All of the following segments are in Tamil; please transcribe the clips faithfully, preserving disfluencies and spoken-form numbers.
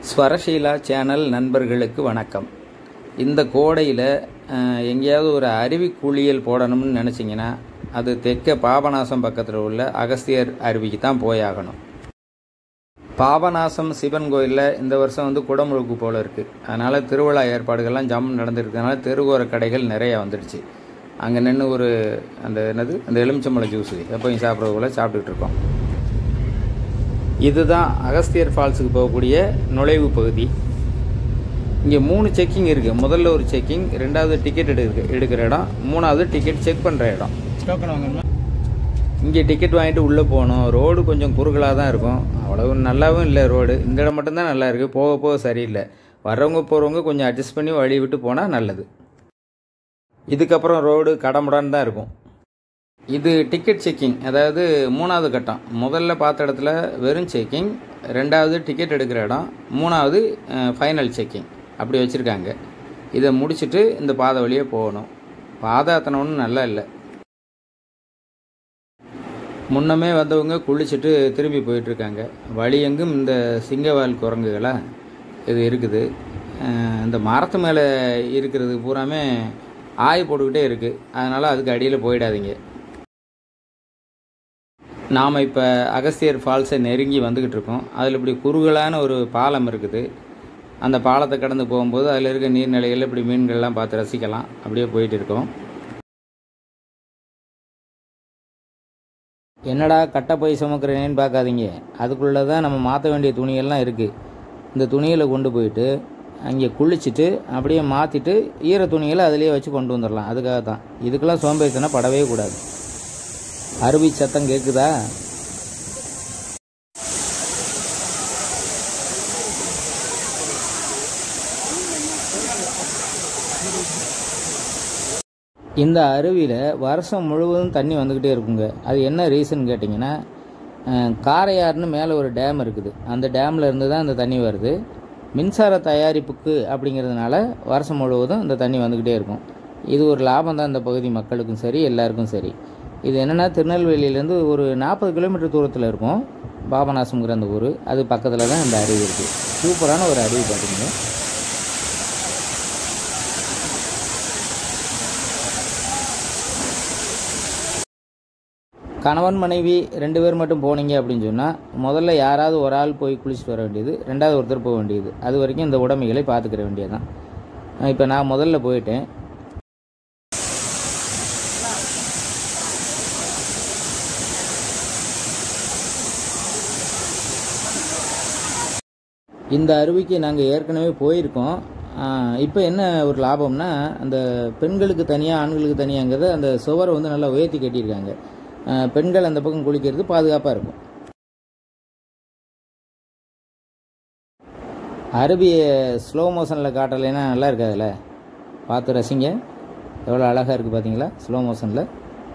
ஸ்வரஷீலா சேனல் நண்பர்களுக்கு வணக்கம். இந்த கோடையில் எங்கேயாவது ஒரு அருவி குளியல் போடணும்னு நினச்சிங்கன்னா அது தெற்க பாபநாசம் பக்கத்தில் உள்ள அகஸ்தியர் அருவிக்கு தான் போயாகணும். பாபநாசம் சிவன் கோயிலில் இந்த வருஷம் வந்து குடமுழுக்கு போல் இருக்குது. அதனால் திருவிழா ஏற்பாடுகள்லாம் ஜம் நடந்துருக்கிறதுனால தெருவோர கடைகள் நிறைய வந்துடுச்சு. அங்கே நின்று ஒரு அந்த என்னது அந்த எலுமிச்சம்பழம் ஜூஸு எப்போயும் சாப்பிட்றது போல் சாப்பிட்டுக்கிட்டு இருக்கோம். இதுதான் அகஸ்தியர் ஃபால்ஸுக்கு போகக்கூடிய நுழைவு பகுதி. இங்கே மூணு செக்கிங் இருக்குது. முதல்ல ஒரு செக்கிங், ரெண்டாவது டிக்கெட் எடுக்க எடுக்கிற இடம், மூணாவது டிக்கெட் செக் பண்ணுற இடம். இங்கே டிக்கெட் வாங்கிட்டு உள்ளே போகணும். ரோடு கொஞ்சம் குறுகலாக தான் இருக்கும், அவ்வளவு நல்லாவும் இல்லை ரோடு. இந்த இடம் மட்டும்தான் நல்லா இருக்குது, போக போக சரியில்லை. வர்றவங்க போகிறவங்க கொஞ்சம் அட்ஜஸ்ட் பண்ணி வழி விட்டு போனால் நல்லது. இதுக்கப்புறம் ரோடு கடமுடான்னு தான் இருக்கும். இது டிக்கெட் செக்கிங், அதாவது மூணாவது கட்டம். முதல்ல பார்த்த இடத்துல வெறும் செக்கிங், ரெண்டாவது டிக்கெட் எடுக்கிற இடம், மூணாவது ஃபைனல் செக்கிங் அப்படி வச்சுருக்காங்க. இதை முடிச்சுட்டு இந்த பாதை வழியே போகணும். பாதை அத்தனை ஒன்றும் நல்லா இல்லை. முன்னமே வந்தவங்க குளிச்சுட்டு திரும்பி போயிட்டுருக்காங்க. வழி எங்கும் இந்த சிங்கவால் குரங்குகளாக இது இருக்குது. இந்த மரத்து மேலே இருக்கிறது பூராமே ஆய் போட்டுக்கிட்டே இருக்குது. அதனால் அதுக்கு அடியில் போயிடாதீங்க. நாம் இப்போ அகஸ்தியர் ஃபால்ஸை நெருங்கி வந்துக்கிட்டு இருக்கோம். அதில் இப்படி குறுகலான ஒரு பாலம் இருக்குது. அந்த பாலத்தை கடந்து போகும்போது அதில் இருக்க நீர்நிலைகள் இப்படி மீன்கள்லாம் பார்த்து ரசிக்கலாம். அப்படியே போயிட்டு இருக்கோம். என்னடா கட்டை போய் சுமக்கிறேன்னு பார்க்காதீங்க. அதுக்குள்ளே தான் நம்ம மாற்ற வேண்டிய துணியெல்லாம் இருக்குது. இந்த துணியில் கொண்டு போயிட்டு அங்கே குளிச்சுட்டு அப்படியே மாற்றிட்டு ஈர துணிகளை அதிலேயே வச்சு கொண்டு வந்துடலாம். அதுக்காக தான். இதுக்கெல்லாம் சோம்பேறித்தனம் படவே கூடாது. அருவி சத்தம் கேட்குதா? இந்த அருவியில் வருஷம் முழுவதும் தண்ணி வந்துக்கிட்டே இருக்குங்க. அது என்ன ரீசன் கேட்டிங்கன்னா, காரையாறுன்னு மேலே ஒரு டேம் இருக்குது. அந்த டேமில் இருந்து தான் இந்த தண்ணி வருது. மின்சார தயாரிப்புக்கு அப்படிங்கிறதுனால வருஷம் முழுவதும் இந்த தண்ணி வந்துக்கிட்டே இருக்கும். இது ஒரு லாபம் தான் இந்த பகுதி மக்களுக்கும் சரி, எல்லாருக்கும் சரி. இது என்னென்னா, திருநெல்வேலியிலேருந்து ஒரு நாற்பது கிலோமீட்டர் தூரத்தில் இருக்கும் பாபநாசம்ங்கிற அந்த ஊர். அது பக்கத்தில் தான் இந்த அருவி இருக்குது. சூப்பரான ஒரு அருவி பார்த்திங்க. கணவன் மனைவி ரெண்டு பேர் மட்டும் போனீங்க அப்படின்னு சொன்னால் முதல்ல யாராவது ஒரு ஆள் போய் குளிச்சுட்டு வர வேண்டியது, ரெண்டாவது ஒருத்தர் போக வேண்டியது. அது வரைக்கும் இந்த உடைமைகளை பார்த்துக்கிற வேண்டியது தான். இப்போ நான் முதல்ல போயிட்டேன். இந்த அருவிக்கு நாங்கள் ஏற்கனவே போயிருக்கோம். இப்போ என்ன ஒரு லாபம்னா, அந்த பெண்களுக்கு தனியாக ஆண்களுக்கு தனியாங்கிறத அந்த சுவரை வந்து நல்லா உயர்த்தி கட்டியிருக்காங்க. பெண்கள் அந்த பக்கம் குளிக்கிறது பாதுகாப்பாக இருக்கும். அருவியை ஸ்லோ மோஷனில் காட்டலைன்னா நல்லா இருக்காதுல்ல. பார்த்து ரசிங்க. எவ்வளோ அழகாக இருக்குது பார்த்தீங்களா ஸ்லோ மோஷனில்.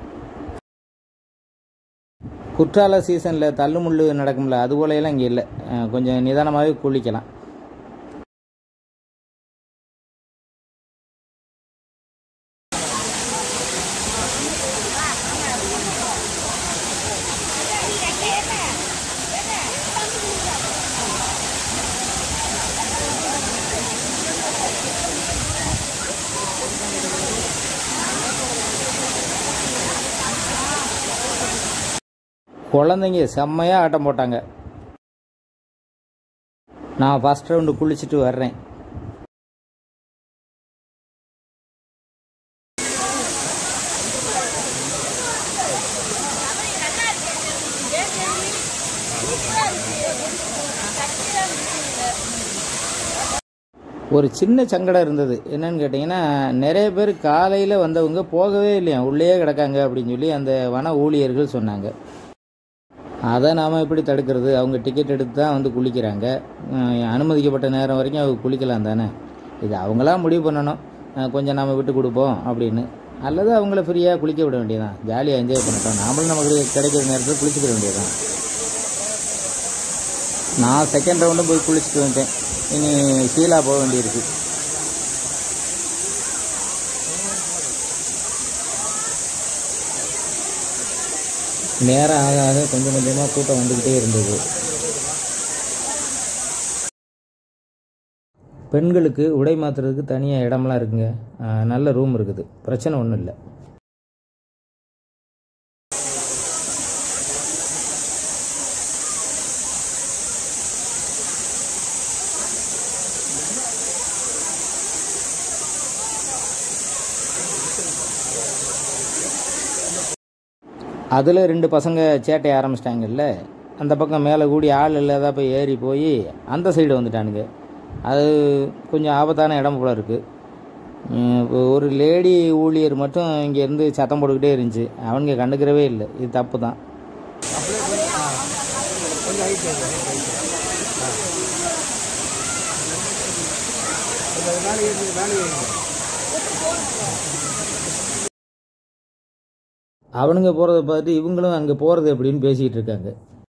குற்றால சீசனில் தள்ளுமுள்ளு நடக்கும்ல, அது போலையெல்லாம் இங்கே இல்லை. கொஞ்சம் நிதானமாகவே குளிக்கலாம். குழந்தைங்க செம்மையாக ஆட்டம் போட்டாங்க. நான் ஃபஸ்ட் ரவுண்டு குளிச்சுட்டு வர்றேன். ஒரு சின்ன சங்கடம் இருந்தது. என்னன்னு கேட்டிங்கன்னா, நிறைய பேர் காலையில் வந்தவங்க போகவே இல்லையா, உள்ளே கிடக்காங்க அப்படின்னு சொல்லி அந்த வன ஊழியர்கள் சொன்னாங்க. அதை நாம் எப்படி தடுக்கிறது? அவங்க டிக்கெட் எடுத்து தான் வந்து குளிக்கிறாங்க. அனுமதிக்கப்பட்ட நேரம் வரைக்கும் அவங்க குளிக்கலாம் தானே. இது அவங்களாம் முடிவு பண்ணணும். கொஞ்சம் நாம் விட்டு கொடுப்போம் அப்படின்னு, அல்லது அவங்கள ஃப்ரீயாக குளிக்க விட வேண்டியதான். ஜாலியாக என்ஜாய் பண்ணிட்டோம். நாமளும் நமக்கு கிடைக்கிற நேரத்தில் குளிச்சுக்க வேண்டியதான். நான் செகண்ட் ரவுண்டும் போய் குளிச்சுட்டு வந்துட்டேன். இனி ஷீலா போக வேண்டியிருக்கு. நேரம் ஆக ஆக கொஞ்சம் கொஞ்சமாக கூட்டம் வந்துக்கிட்டே இருந்தது. பெண்களுக்கு உடை மாற்றுறதுக்கு தனியாக இடம்லாம் இருக்குங்க. நல்ல ரூம் இருக்குது, பிரச்சனை ஒன்றும் இல்லை. அதில் ரெண்டு பசங்க சேட்டை ஆரம்பிச்சிட்டாங்கல்ல, அந்த பக்கம் மேலே கூடி ஆள் இல்லாத போய் ஏறி போய் அந்த சைடு வந்துட்டானுங்க. அது கொஞ்சம் ஆபத்தான இடம் போல் இருக்குது. இப்போ ஒரு லேடி ஊழியர் மட்டும் இங்கேருந்து சத்தம் போட்டுக்கிட்டே இருந்துச்சு. அவனுங்க கண்டுக்கிறவே இல்லை. இது தப்பு தான். அவனுங்க போகிறத பார்த்து இவங்களும் அங்கே போகிறது எப்படின்னு பேசிகிட்டு இருக்காங்க.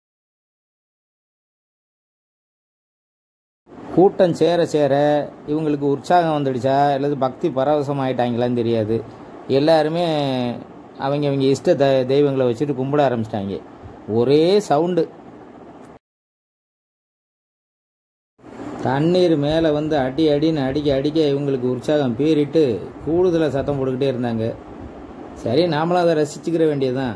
கூட்டம் சேர சேர இவங்களுக்கு உற்சாகம் வந்துடுச்சா அல்லது பக்தி பரவசம் ஆகிட்டாங்களான்னு தெரியாது. எல்லாருமே அவங்க அவங்க இஷ்ட த தெய்வங்களை வச்சுட்டு கும்பிட ஆரம்பிச்சிட்டாங்க. ஒரே சவுண்டு. தண்ணீர் மேலே வந்து அடி அடின்னு அடிக்க அடிக்க இவங்களுக்கு உற்சாகம் பீறிட்டு கூடுதலாக சத்தம் போட்டுக்கிட்டே இருந்தாங்க. சரி, நாமளும் அதை ரசிச்சுக்கிற வேண்டியதுதான்.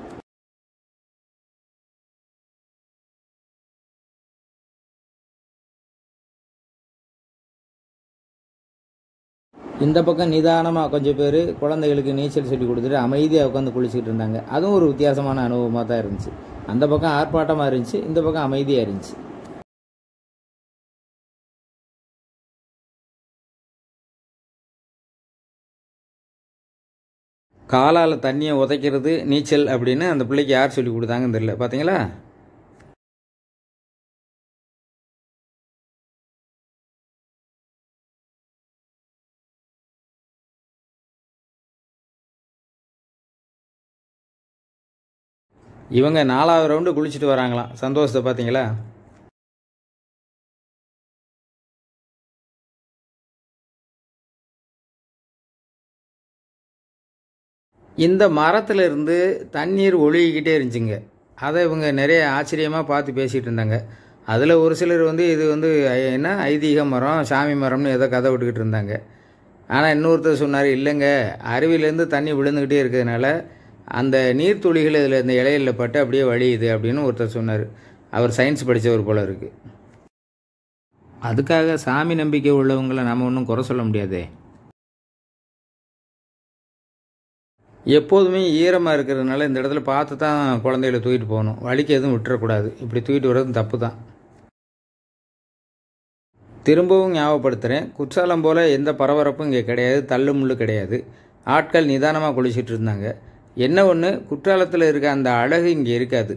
இந்த பக்கம் நிதானமாக கொஞ்சம் பேர் குழந்தைகளுக்கு நீச்சல் சொல்லி கொடுத்துட்டு அமைதியாக உட்காந்து குளிச்சுக்கிட்டு இருந்தாங்க. அதுவும் ஒரு வித்தியாசமான அனுபவமாக தான் இருந்துச்சு. அந்த பக்கம் ஆர்ப்பாட்டமாக இருந்துச்சு, இந்த பக்கம் அமைதியாக இருந்துச்சு. காலால் தண்ணியை உதைக்கிறது நீச்சல் அப்படின்னு அந்த பிள்ளைக்கு யார் சொல்லி கொடுத்தாங்கன்னு தெரியல. பார்த்தீங்களா? இவங்க நாலாவது ரவுண்டு குளிச்சுட்டு வராங்களாம். சந்தோஷத்தை பார்த்தீங்களா? இந்த மரத்தில் இருந்து தண்ணீர் ஒழுகிக்கிட்டே இருந்துச்சுங்க. அதை இவங்க நிறைய ஆச்சரியமாக பார்த்து பேசிகிட்டு இருந்தாங்க. அதில் ஒரு சிலர் வந்து இது வந்து என்ன ஐதீக மரம், சாமி மரம்னு ஏதோ கதை விட்டுக்கிட்டு இருந்தாங்க. ஆனால் இன்னொருத்தர் சொன்னார், இல்லைங்க, அருவிலேருந்து தண்ணி விழுந்துக்கிட்டே இருக்கிறதுனால அந்த நீர்த்துளிகள் இதில் இந்த இலையில் பட்டு அப்படியே வழியுது அப்படின்னு ஒருத்தர் சொன்னார். அவர் சயின்ஸ் படித்தவர் போல இருக்குது. அதுக்காக சாமி நம்பிக்கை உள்ளவங்களை நம்ம ஒன்றும் குறை சொல்ல முடியாதே. எப்போதுமே ஈரமாக இருக்கிறதுனால இந்த இடத்துல பார்த்து தான் குழந்தைகளை தூக்கிட்டு போகணும். வலிக்கு எதுவும் விட்டுறக்கூடாது. இப்படி தூக்கிட்டு வர்றது தப்பு தான். திரும்பவும் ஞாபகப்படுத்துகிறேன், குற்றாலம் போல் எந்த பரபரப்பும் இங்கே கிடையாது, தள்ளு முள்ளு கிடையாது. ஆட்கள் நிதானமாக குளிச்சுட்டு இருந்தாங்க. என்ன ஒன்று, குற்றாலத்தில் இருக்க அந்த அழகு இங்கே இருக்காது.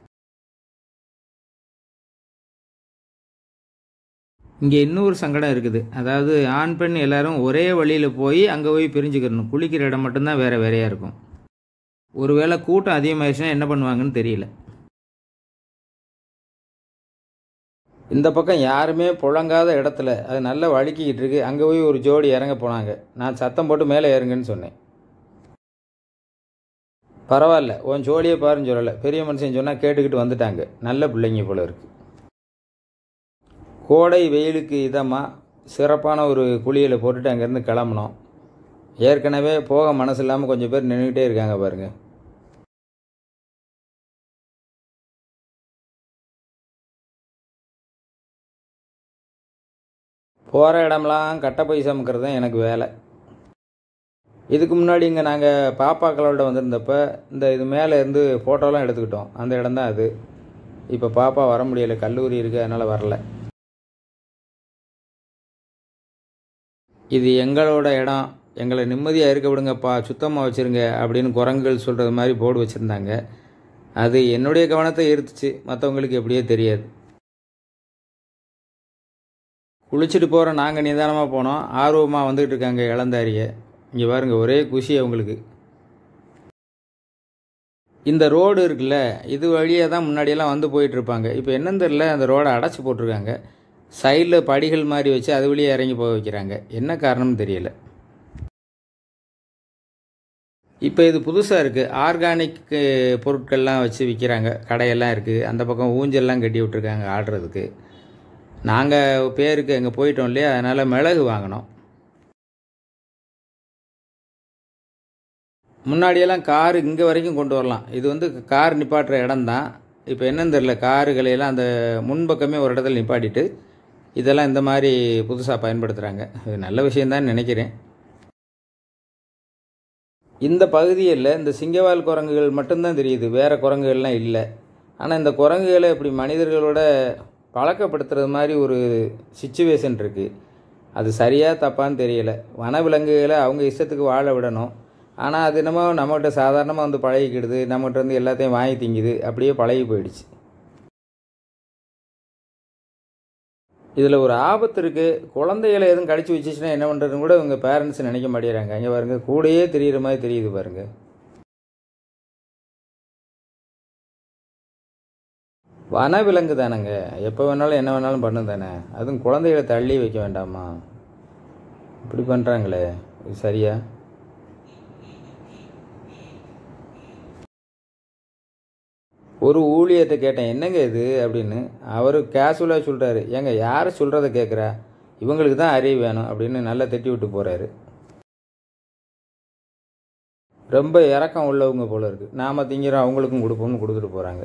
இங்கே இன்னொரு சங்கடம் இருக்குது. அதாவது ஆண் பெண் எல்லாரும் ஒரே வழியில் போய் அங்கே போய் பிரிஞ்சுக்கிறணும். குளிக்கிற இடம் மட்டும்தான் வேறு வேறையாக இருக்கும். ஒருவேளை கூட்டம் அதிகமாகிடுச்சுன்னா என்ன பண்ணுவாங்கன்னு தெரியல. இந்த பக்கம் யாருமே புழங்காத இடத்துல அது நல்லா வழுக்கிக்கிட்டு இருக்கு. அங்கே போய் ஒரு ஜோடி இறங்க போனாங்க. நான் சத்தம் போட்டு மேலே இறங்குன்னு சொன்னேன். பரவாயில்ல, உன் ஜோடியை பாருன்னு சொல்லலை. பெரிய மனுஷன் சொன்னால் கேட்டுக்கிட்டு வந்துட்டாங்க. நல்ல பிள்ளைங்க போல இருக்கு. கோடை வெயிலுக்கு இதமாக சிறப்பான ஒரு குளியலை போட்டுட்டு அங்கேருந்து கிளம்புனோம். ஏற்கனவே போக மனசு இல்லாமல் கொஞ்சம் பேர் நின்றுக்கிட்டே இருக்காங்க பாருங்கள். போகிற இடம்லாம் கட்டை பை சமைக்கிறது தான் எனக்கு வேலை. இதுக்கு முன்னாடி இங்கே நாங்கள் பாப்பாக்களோட வந்திருந்தப்ப இந்த இது மேலே இருந்து ஃபோட்டோலாம் எடுத்துக்கிட்டோம். அந்த இடம் தான் அது. இப்போ பாப்பா வர முடியலை, கல்லூரி இருக்குது, அதனால் வரல. இது எங்களோட இடம், எங்களை நிம்மதியாக இருக்க விடுங்கப்பா, சுத்தமாக வச்சுருங்க அப்படின்னு குரங்குகள் சொல்கிறது மாதிரி போர்டு வச்சுருந்தாங்க. அது என்னுடைய கவனத்தை ஈர்த்துச்சு, மற்றவங்களுக்கு எப்படியே தெரியாது. குளிச்சுட்டு போகிற நாங்கள் நிதானமாக போனோம். ஆர்வமாக வந்துக்கிட்டு இருக்காங்க இளந்தாரிய. இங்கே பாருங்க, ஒரே குஷி அவங்களுக்கு. இந்த ரோடு இருக்குல்ல, இது வழியாக தான் முன்னாடியெல்லாம் வந்து போயிட்டுருப்பாங்க. இப்போ என்னன்னு தெரியல, அந்த ரோடை அடைச்சி போட்டிருக்காங்க. சைடில் படிகள் மாதிரி வச்சு அது வழியாக இறங்கி போக வைக்கிறாங்க. என்ன காரணம்னு தெரியல. இப்போ இது புதுசாக இருக்குது. ஆர்கானிக் பொருட்கள்லாம் வச்சு விற்கிறாங்க. கடையெல்லாம் இருக்குது. அந்த பக்கம் ஊஞ்சல்லாம் கட்டி விட்ருக்காங்க ஆடுறதுக்கு. நாங்கள் பேருக்கு எங்கே போயிட்டோம் இல்லையா, அதனால் மிளகு வாங்கினோம். முன்னாடியெல்லாம் காரு இங்கே வரைக்கும் கொண்டு வரலாம். இது வந்து கார் நிப்பாட்டுற இடம்தான். இப்போ என்னன்னு தெரியல, காருகளையெல்லாம் அந்த முன்பக்கமே ஒரு இடத்துல நிப்பாட்டிட்டு இதெல்லாம் இந்த மாதிரி புதுசாக பயன்படுத்துகிறாங்க. இது நல்ல விஷயந்தான் நினைக்கிறேன். இந்த பகுதியில் இந்த சிங்கவால் குரங்குகள் மட்டும்தான் தெரியுது, வேறு குரங்குகள்லாம் இல்லை. ஆனால் இந்த குரங்குகளை இப்படி மனிதர்களோட பழக்கப்படுத்துறது மாதிரி ஒரு சிச்சுவேஷன் இருக்குது. அது சரியாக தப்பான்னு தெரியலை. வனவிலங்குகளை அவங்க இஷ்டத்துக்கு வாழ விடணும். ஆனால் அது என்னமோ நம்மகிட்ட சாதாரணமாக வந்து பழகிக்கிடுது, நம்மகிட்ட வந்து எல்லாத்தையும் வாங்கி திங்குது, அப்படியே பழகி போயிடுச்சு. இதில் ஒரு ஆபத்து இருக்குது. குழந்தைகளை எதுவும் கடிச்சு வச்சுச்சுன்னா என்ன பண்ணுறதுன்னு கூட இவங்க பேரண்ட்ஸ் நினைக்க மாட்டேறாங்க. அங்கே பாருங்கள், கூடையே தெரிகிற மாதிரி தெரியுது பாருங்கள். வனவிலங்கு தானேங்க, எப்போ வேணாலும் என்ன வேணாலும் பண்ணு தானே. அதுவும் குழந்தைகளை தள்ளி வைக்க வேண்டாமா? இப்படி பண்ணுறாங்களே, இது சரியா? ஒரு ஊழியத்தை கேட்டேன், என்னங்க இது அப்படின்னு. அவர் கேஷுவலாக சொல்கிறாரு, ஏங்க யாரை சொல்கிறத கேட்குறா, இவங்களுக்கு தான் அறிவு வேணும் அப்படின்னு நல்லா தட்டி விட்டு போகிறாரு. ரொம்ப இறக்கம் உள்ளவங்க போல இருக்குது. நாம் திங்கிறோம், அவங்களுக்கும் கொடுப்போம்னு கொடுத்துட்டு போகிறாங்க.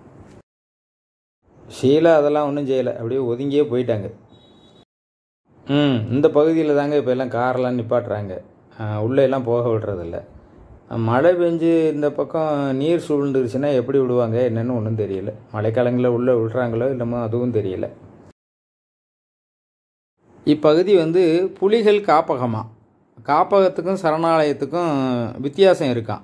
ஷீலா அதெல்லாம் ஒன்றும் செய்யலை, அப்படியே ஒதுங்கியே போயிட்டாங்க. ம் இந்த பகுதியில் தாங்க இப்போ எல்லாம் காரெல்லாம் நிப்பாட்டுறாங்க, உள்ளே எல்லாம் போக விடுறதில்ல. மழை பெஞ்சு இந்த பக்கம் நீர் சூழ்ந்துருச்சுன்னா எப்படி விடுவாங்க என்னென்னு ஒன்றும் தெரியல. மழைக்காலங்களில் உள்ளே விடுறாங்களோ இல்லமோ அதுவும் தெரியல. இப்பகுதி வந்து புலிகள் காப்பகமாக. காப்பகத்துக்கும் சரணாலயத்துக்கும் வித்தியாசம் இருக்கான்.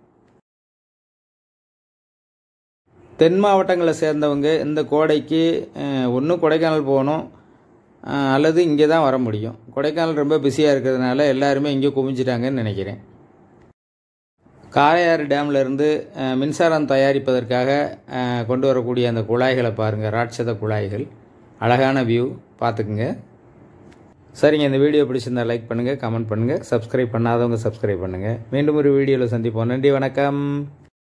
தென் மாவட்டங்களை சேர்ந்தவங்க இந்த கோடைக்கு ஒன்று கொடைக்கானல் போகணும் அல்லது இங்கே தான் வர முடியும். கொடைக்கானல் ரொம்ப பிஸியாக இருக்கிறதுனால எல்லாருமே இங்கே குவிஞ்சிட்டாங்கன்னு நினைக்கிறேன். காரையாறு டேமில் இருந்து மின்சாரம் தயாரிப்பதற்காக கொண்டு வரக்கூடிய அந்த குழாய்களை பாருங்கள், ராட்சத குழாய்கள். அழகான வியூ, பார்த்துக்குங்க. சரிங்க, இந்த வீடியோ பிடிச்சிருந்தால் லைக் பண்ணுங்கள், கமெண்ட் பண்ணுங்கள், சப்ஸ்கிரைப் பண்ணாதவங்க சப்ஸ்கிரைப் பண்ணுங்கள். மீண்டும் ஒரு வீடியோவில் சந்திப்போம். நன்றி, வணக்கம்.